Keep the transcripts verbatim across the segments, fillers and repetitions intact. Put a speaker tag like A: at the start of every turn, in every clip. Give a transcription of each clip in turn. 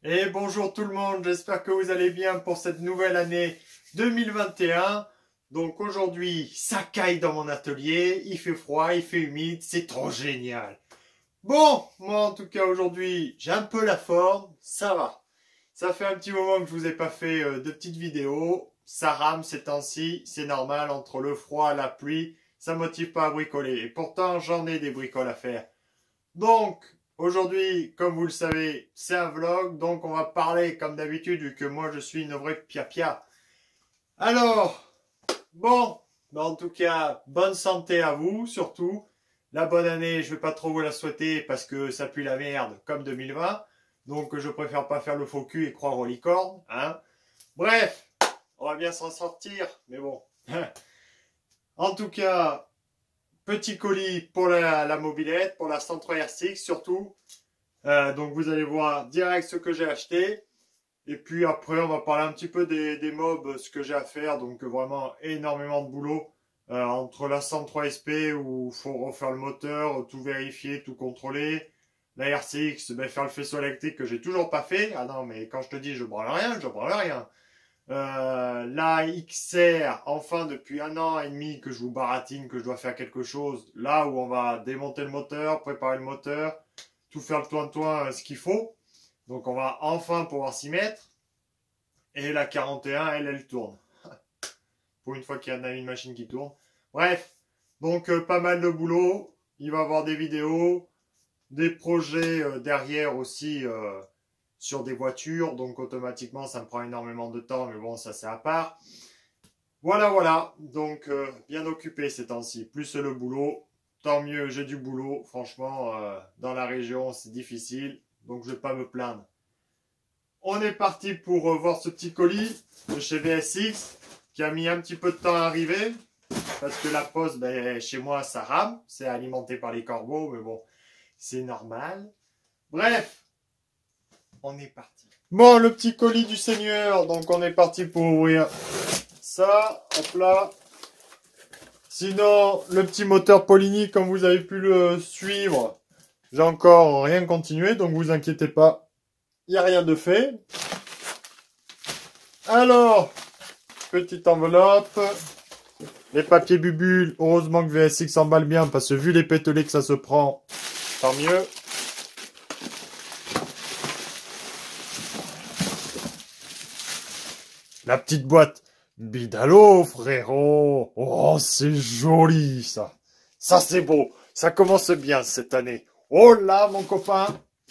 A: Et bonjour tout le monde, j'espère que vous allez bien pour cette nouvelle année deux mille vingt et un. Donc aujourd'hui, ça caille dans mon atelier, il fait froid, il fait humide, c'est trop génial. Bon, moi en tout cas aujourd'hui, j'ai un peu la forme, ça va. Ça fait un petit moment que je vous ai pas fait euh, de petites vidéos, ça rame ces temps-ci, c'est normal, entre le froid, la pluie, ça motive pas à bricoler. Et pourtant, j'en ai des bricoles à faire. Donc, aujourd'hui, comme vous le savez, c'est un vlog, donc on va parler comme d'habitude, vu que moi je suis une vraie pia-pia. Alors, bon, bah, en tout cas, bonne santé à vous, surtout. La bonne année, je vais pas trop vous la souhaiter parce que ça pue la merde, comme deux mille vingt. Donc je préfère pas faire le faux cul et croire aux licornes, hein. Bref, on va bien s'en sortir, mais bon. En tout cas, petit colis pour la, la mobilette, pour la cent trois R six surtout. Euh, donc vous allez voir direct ce que j'ai acheté. Et puis après, on va parler un petit peu des, des mobs, ce que j'ai à faire. Donc vraiment énormément de boulot. Euh, entre la cent trois S P où il faut refaire le moteur, tout vérifier, tout contrôler. La R C X, ben, faire le faisceau électrique que j'ai toujours pas fait. Ah non, mais quand je te dis je branle rien, je branle rien. Euh, la X R, enfin depuis un an et demi que je vous baratine, que je dois faire quelque chose. Là où on va démonter le moteur, préparer le moteur, tout faire le toin-toin, ce qu'il faut. Donc on va enfin pouvoir s'y mettre. Et la quarante et un, elle, elle tourne. Pour une fois qu'il y a une machine qui tourne. Bref, donc euh, pas mal de boulot. Il va y avoir des vidéos, des projets euh, derrière aussi euh, sur des voitures. Donc automatiquement, ça me prend énormément de temps. Mais bon, ça c'est à part. Voilà, voilà. Donc euh, bien occupé ces temps-ci. Plus le boulot. Tant mieux, j'ai du boulot. Franchement, euh, dans la région, c'est difficile. Donc je ne vais pas me plaindre. On est parti pour euh, voir ce petit colis de chez V S X qui a mis un petit peu de temps à arriver parce que la poste, ben, chez moi, ça rame. C'est alimenté par les corbeaux, mais bon, c'est normal. Bref, on est parti. Bon, le petit colis du Seigneur. Donc, on est parti pour ouvrir ça. Hop là. Sinon, le petit moteur Polini, comme vous avez pu le suivre, j'ai encore rien continué, donc vous inquiétez pas. Il n'y a rien de fait. Alors, petite enveloppe. Les papiers bubules. Heureusement que V S X s'emballe bien parce que vu les pételés que ça se prend, tant mieux. La petite boîte. Bidalo, frérot. Oh, c'est joli, ça. Ça, c'est beau. Ça commence bien cette année. Oh là, mon copain.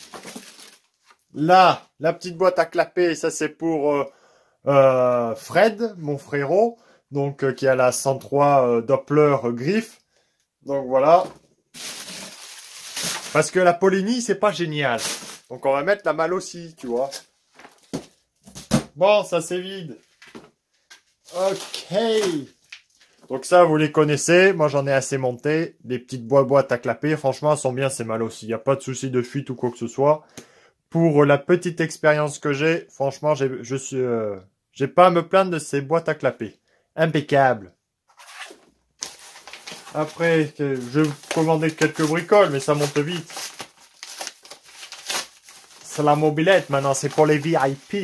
A: Là, la petite boîte à clapper, ça c'est pour euh, euh, Fred, mon frérot, donc euh, qui a la cent trois euh, Doppler euh, griffe. Donc voilà. Parce que la Polini, c'est pas génial. Donc on va mettre la malle aussi, tu vois. Bon, ça c'est vide. Ok. Donc ça, vous les connaissez. Moi, j'en ai assez monté. Les petites boîtes à clapper, franchement, elles sont bien ces malles aussi. Il n'y a pas de souci de fuite ou quoi que ce soit. Pour la petite expérience que j'ai, franchement, je suis, euh, j'ai pas à me plaindre de ces boîtes à clapper. Impeccable. Après, je commandais quelques bricoles, mais ça monte vite. C'est la mobilette maintenant, c'est pour les V I P.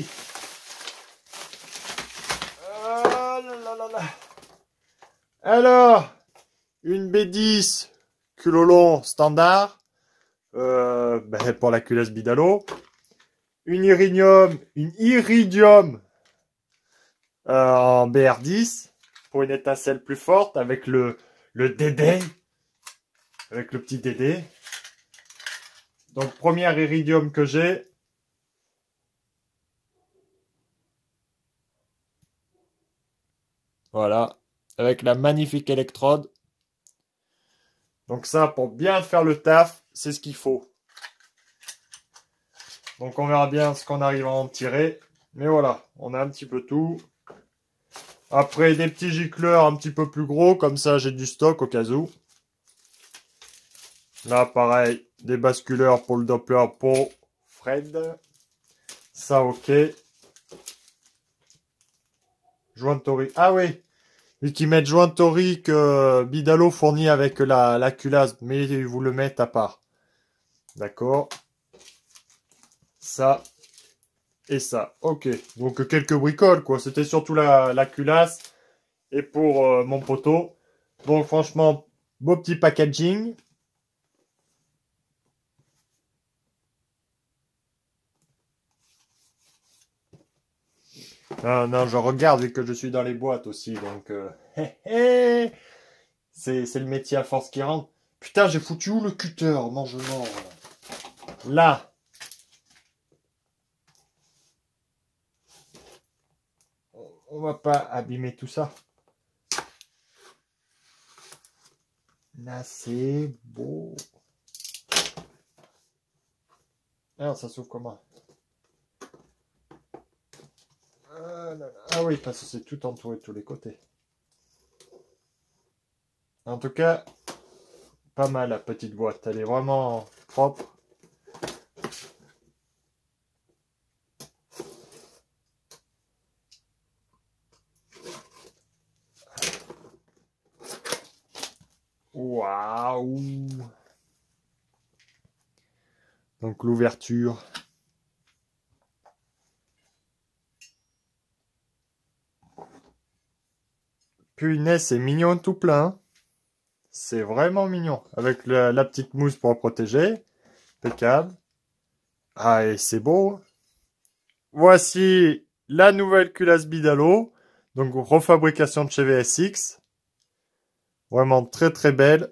A: Oh là là là là. Alors, une B dix culot long standard. Euh, ben, pour la culasse Bidalo. Une iridium, une iridium euh, en B R dix pour une étincelle plus forte avec le, le Dédé, avec le petit Dédé. Donc, première iridium que j'ai. Voilà, avec la magnifique électrode. Donc ça, pour bien faire le taf, c'est ce qu'il faut. Donc on verra bien ce qu'on arrive à en tirer. Mais voilà, on a un petit peu tout. Après, des petits gicleurs un petit peu plus gros, comme ça j'ai du stock au cas où. Là, pareil, des basculeurs pour le Doppler pour Fred. Ça, ok. Joint torique. Ah oui, et qui mettent joint torique euh, Bidalo fourni avec la, la culasse, mais ils vous le mettent à part. D'accord. Ça. et ça. Ok, donc quelques bricoles, quoi. C'était surtout la, la culasse et pour euh, mon poteau. Donc franchement, beau petit packaging. Non, non, je regarde vu que je suis dans les boîtes aussi, donc... Euh... c'est le métier à force qui rentre. Putain, j'ai foutu où le cutter, mange-moi. Là. On va pas abîmer tout ça. Là, c'est beau. Alors, ça s'ouvre comment? Ah, là, là. Ah oui, parce que c'est tout entouré de tous les côtés. En tout cas, pas mal la petite boîte. Elle est vraiment propre. Waouh! Donc l'ouverture. Punaise, c'est mignon tout plein. C'est vraiment mignon. Avec la, la petite mousse pour le protéger. Impeccable. Ah, et c'est beau. Voici la nouvelle culasse Bidalo. Donc refabrication de chez V S X. Vraiment très très belle.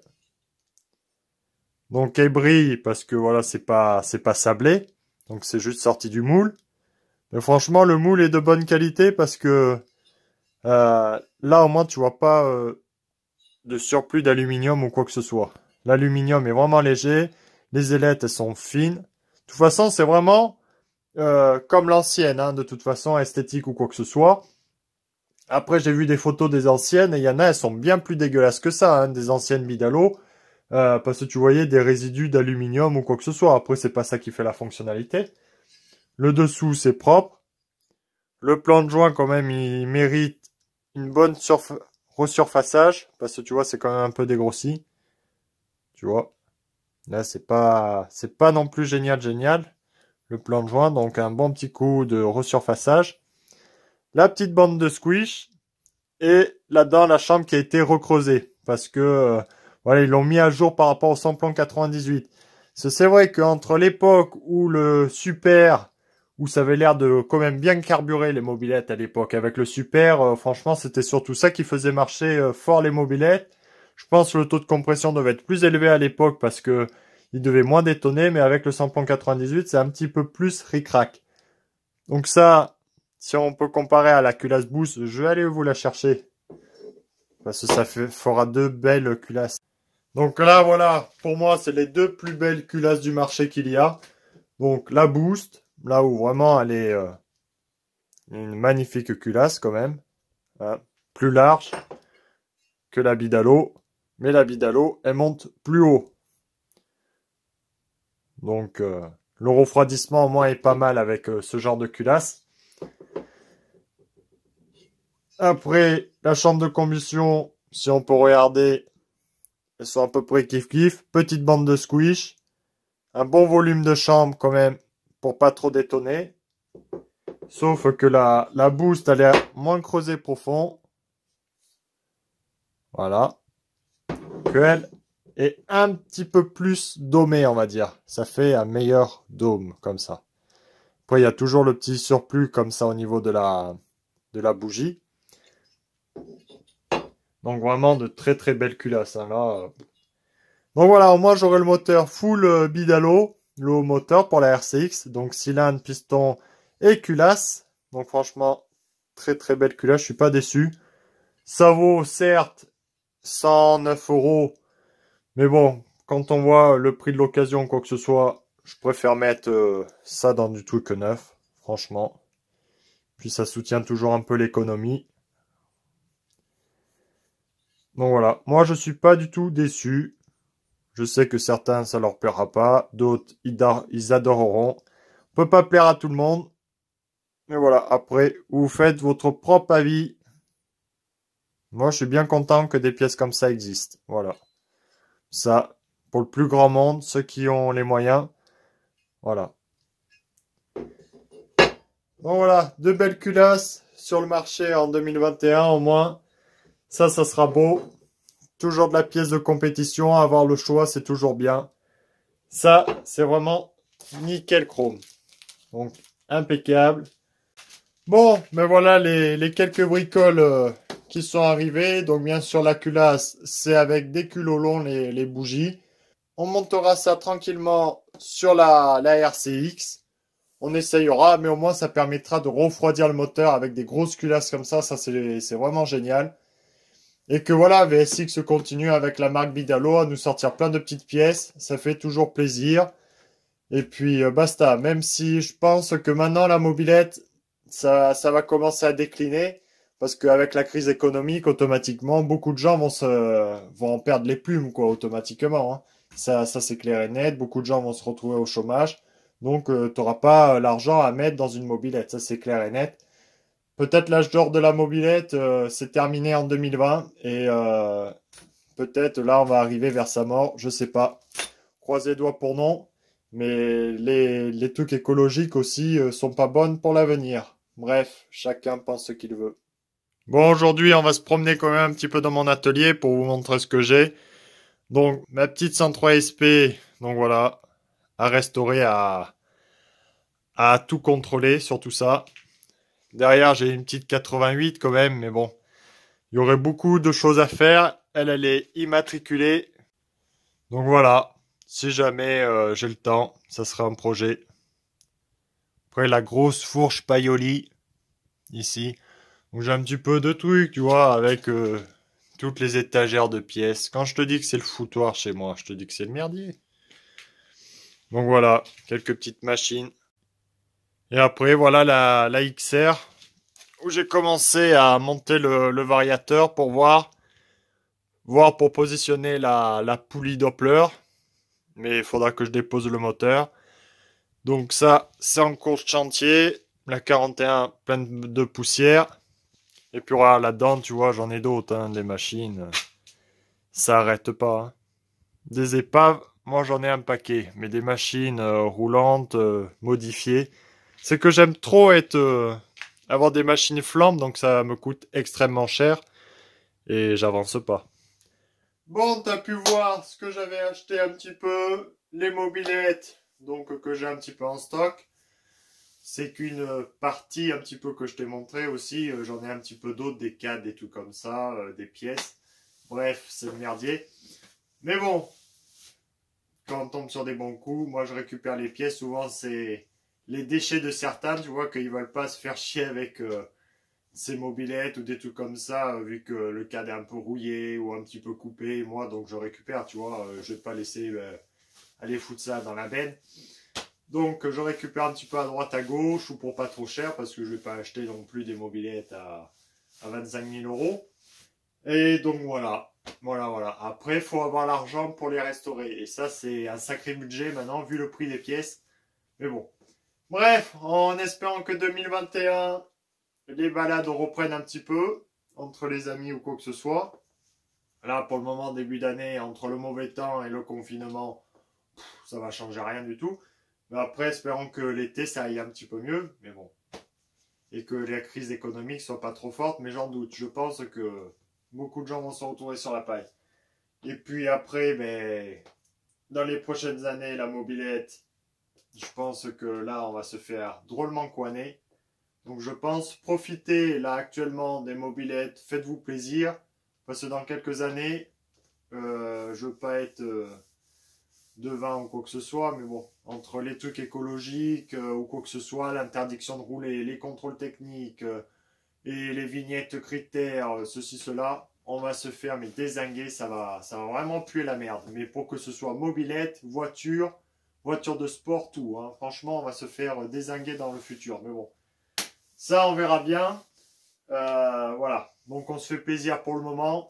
A: Donc elle brille parce que voilà, c'est pas c'est pas sablé. Donc c'est juste sorti du moule. Mais franchement, le moule est de bonne qualité parce que euh, là au moins tu vois pas euh, de surplus d'aluminium ou quoi que ce soit. L'aluminium est vraiment léger. Les ailettes elles sont fines. De toute façon, c'est vraiment euh, comme l'ancienne, hein, de toute façon, esthétique ou quoi que ce soit. Après, j'ai vu des photos des anciennes et il y en a, elles sont bien plus dégueulasses que ça, hein, des anciennes Bidalo. Euh, parce que tu voyais des résidus d'aluminium ou quoi que ce soit. Après, c'est pas ça qui fait la fonctionnalité. Le dessous, c'est propre. Le plan de joint, quand même, il mérite une bonne resurfaçage. Parce que tu vois, c'est quand même un peu dégrossi. Tu vois. Là, c'est pas, c'est pas non plus génial, génial. Le plan de joint, donc un bon petit coup de resurfaçage. La petite bande de squish. Et là-dedans, la chambre qui a été recreusée. Parce que, euh, voilà, ils l'ont mis à jour par rapport au samplon quatre-vingt-dix-huit. C'est vrai qu'entre l'époque où le Super, où ça avait l'air de quand même bien carburer les mobylettes à l'époque, avec le Super, euh, franchement, c'était surtout ça qui faisait marcher euh, fort les mobylettes. Je pense que le taux de compression devait être plus élevé à l'époque parce que il devait moins détonner, mais avec le samplon quatre-vingt-dix-huit, c'est un petit peu plus ric-rac. Donc ça, si on peut comparer à la culasse Boost, je vais aller vous la chercher. Parce que ça fait, fera deux belles culasses. Donc là, voilà, pour moi, c'est les deux plus belles culasses du marché qu'il y a. Donc la Boost, là où vraiment elle est euh, une magnifique culasse quand même. Hein, plus large que la Bidalo. Mais la Bidalo, elle monte plus haut. Donc euh, le refroidissement au moins est pas mal avec euh, ce genre de culasse. Après, la chambre de combustion, si on peut regarder, elles sont à peu près kiff-kiff. Petite bande de squish. Un bon volume de chambre quand même pour pas trop détonner. Sauf que la, la Boost, elle est moins creusée profond. Voilà. Que elle est un petit peu plus domée, on va dire. Ça fait un meilleur dôme, comme ça. Après, il y a toujours le petit surplus comme ça au niveau de la, de la bougie. Donc vraiment de très très belles culasses. Hein, là. Donc voilà, moi j'aurai le moteur full euh, Bidalo. Le haut moteur pour la R C X. Donc cylindre, piston et culasse. Donc franchement, très très belle culasse. Je suis pas déçu. Ça vaut certes cent neuf euros. Mais bon, quand on voit le prix de l'occasion, quoi que ce soit, je préfère mettre euh, ça dans du truc neuf. Franchement. Puis ça soutient toujours un peu l'économie. Donc voilà, moi je suis pas du tout déçu. Je sais que certains ça leur plaira pas, d'autres ils adoreront. On peut pas plaire à tout le monde. Mais voilà, après vous faites votre propre avis. Moi je suis bien content que des pièces comme ça existent. Voilà. Ça, pour le plus grand monde, ceux qui ont les moyens. Voilà. Bon voilà, deux belles culasses sur le marché en deux mille vingt et un au moins. Ça, ça sera beau. Toujours de la pièce de compétition, avoir le choix, c'est toujours bien. Ça, c'est vraiment nickel chrome. Donc, impeccable. Bon, mais voilà les, les quelques bricoles euh, qui sont arrivées. Donc, bien sûr, la culasse, c'est avec des culots longs, les, les bougies. On montera ça tranquillement sur la, la R C X. On essayera, mais au moins, ça permettra de refroidir le moteur avec des grosses culasses comme ça. Ça, c'est c'est vraiment génial. Et que voilà, V S X continue avec la marque Bidalo à nous sortir plein de petites pièces. Ça fait toujours plaisir. Et puis, euh, basta. Même si je pense que maintenant, la mobilette, ça, ça va commencer à décliner. Parce qu'avec la crise économique, automatiquement, beaucoup de gens vont se, vont en perdre les plumes, quoi, automatiquement, hein. Ça, ça c'est clair et net. Beaucoup de gens vont se retrouver au chômage. Donc, euh, tu n'auras pas l'argent à mettre dans une mobilette. Ça, c'est clair et net. Peut-être l'âge d'or de la mobilette, euh, c'est terminé en deux mille vingt. Et euh, peut-être là, on va arriver vers sa mort. Je sais pas. Croisez les doigts pour non. Mais les, les trucs écologiques aussi euh, sont pas bonnes pour l'avenir. Bref, chacun pense ce qu'il veut. Bon, aujourd'hui, on va se promener quand même un petit peu dans mon atelier pour vous montrer ce que j'ai. Donc, ma petite cent trois S P, donc voilà, à restaurer, à, à tout contrôler sur tout ça. Derrière, j'ai une petite quatre-vingt-huit quand même, mais bon, il y aurait beaucoup de choses à faire. Elle, elle est immatriculée. Donc voilà, si jamais euh, j'ai le temps, ça sera un projet. Après, la grosse fourche Paoli, ici. Donc j'ai un petit peu de trucs, tu vois, avec euh, toutes les étagères de pièces. Quand je te dis que c'est le foutoir chez moi, je te dis que c'est le merdier. Donc voilà, quelques petites machines. Et après, voilà la, la X R, où j'ai commencé à monter le, le variateur pour voir, voir pour positionner la, la poulie Doppler. Mais il faudra que je dépose le moteur. Donc ça, c'est en cours de chantier. La quarante et un pleine de poussière. Et puis voilà, là-dedans, tu vois, j'en ai d'autres, hein, des machines. Ça arrête pas, hein. Des épaves, moi j'en ai un paquet. Mais des machines euh, roulantes, euh, modifiées. C'est que j'aime trop être, euh, avoir des machines flambes, donc ça me coûte extrêmement cher. Et j'avance pas. Bon, t'as pu voir ce que j'avais acheté un petit peu. Les mobilettes, donc que j'ai un petit peu en stock. C'est qu'une partie un petit peu que je t'ai montré aussi. Euh, J'en ai un petit peu d'autres, des cadres, des tout comme ça, euh, des pièces. Bref, c'est le merdier. Mais bon, quand on tombe sur des bons coups, moi je récupère les pièces. Souvent, c'est les déchets de certains, tu vois, qu'ils veulent pas se faire chier avec euh, ces mobilettes ou des trucs comme ça, euh, vu que le cadre est un peu rouillé ou un petit peu coupé. Moi, donc je récupère, tu vois. Euh, je vais pas laisser euh, aller foutre ça dans la benne. Donc je récupère un petit peu à droite à gauche ou pour pas trop cher parce que je vais pas acheter non plus des mobilettes à, à vingt-cinq mille euros. Et donc voilà, voilà, voilà. Après, il faut avoir l'argent pour les restaurer. Et ça, c'est un sacré budget maintenant vu le prix des pièces. Mais bon. Bref, en espérant que deux mille vingt et un, les balades reprennent un petit peu entre les amis ou quoi que ce soit. Là, pour le moment, début d'année, entre le mauvais temps et le confinement, pff, ça va changer rien du tout. Mais après, espérons que l'été, ça aille un petit peu mieux. Mais bon. Et que la crise économique soit pas trop forte. Mais j'en doute. Je pense que beaucoup de gens vont se retrouver sur la paille. Et puis après, ben, dans les prochaines années, la mobilette, je pense que là, on va se faire drôlement couaner. Donc je pense, profitez là actuellement des mobilettes. Faites-vous plaisir. Parce que dans quelques années, euh, je veux pas être... Euh, devant ou quoi que ce soit, mais bon, entre les trucs écologiques euh, ou quoi que ce soit, l'interdiction de rouler, les contrôles techniques euh, et les vignettes critères, euh, ceci, cela, on va se faire mais dézinguer, ça va, ça va vraiment puer la merde. Mais pour que ce soit mobilette, voiture, voiture de sport, tout, hein. Franchement, on va se faire dézinguer dans le futur, mais bon, ça on verra bien. Euh, voilà, donc on se fait plaisir pour le moment,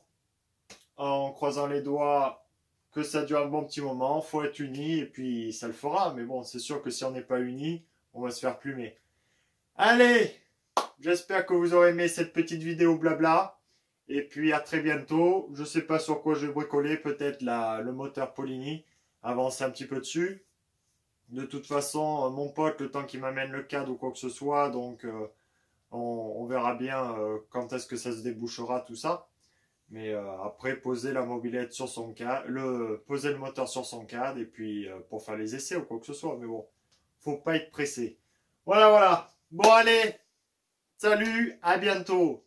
A: en croisant les doigts que ça dure un bon petit moment, faut être unis et puis ça le fera. Mais bon, c'est sûr que si on n'est pas unis, on va se faire plumer. Allez, j'espère que vous aurez aimé cette petite vidéo blabla. Et puis à très bientôt. Je sais pas sur quoi je vais bricoler, peut-être la, le moteur Polini. Avancer un petit peu dessus. De toute façon, mon pote, le temps qu'il m'amène le cadre ou quoi que ce soit, donc euh, on, on verra bien euh, quand est-ce que ça se débouchera tout ça. Mais euh, après, poser la mobilette sur son cadre, le, poser le moteur sur son cadre et puis euh, pour faire les essais ou quoi que ce soit. Mais bon, faut pas être pressé. Voilà, voilà. Bon, allez, salut, à bientôt.